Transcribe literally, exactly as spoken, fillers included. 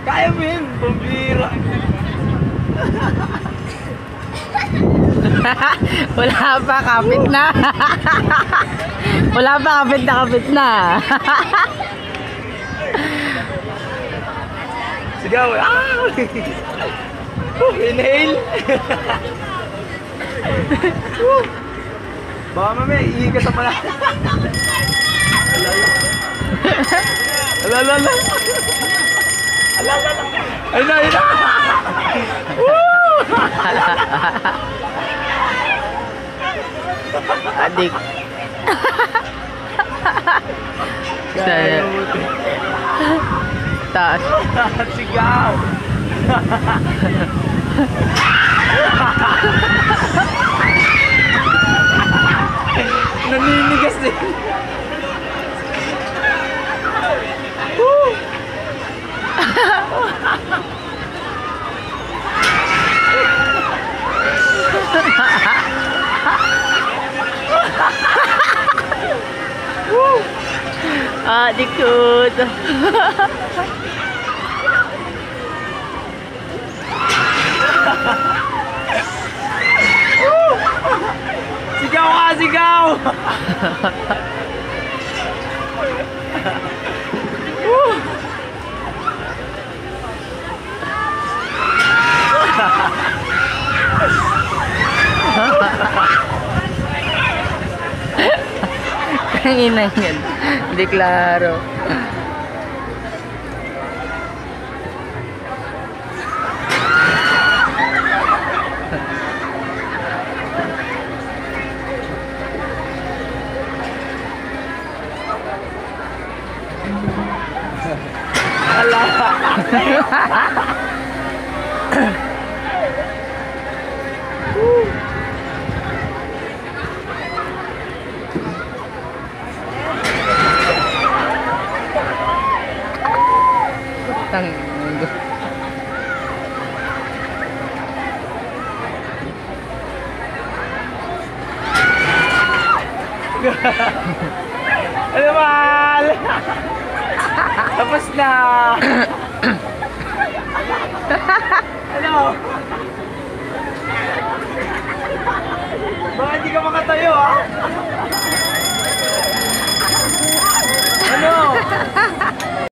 Kaya mo yun, pambira. Wala pa, kapit na. Wala pa, kapit na, kapit na. Sigaw. Ah! Uh, inhale. uh, baka mamaya, iiga sa pala. Alala. Alala. Alala. Ay na, ay na. Adik. Kaya Taas. sigaw. Naninigas din. Woo! Ah, likod. Sigaw ka, sigaw! Tanginan yan. Hindi klaro. Ala. Tang. Ano mal? Tapos na. Ano? Baka hindi ka makatayo, ah? Ano?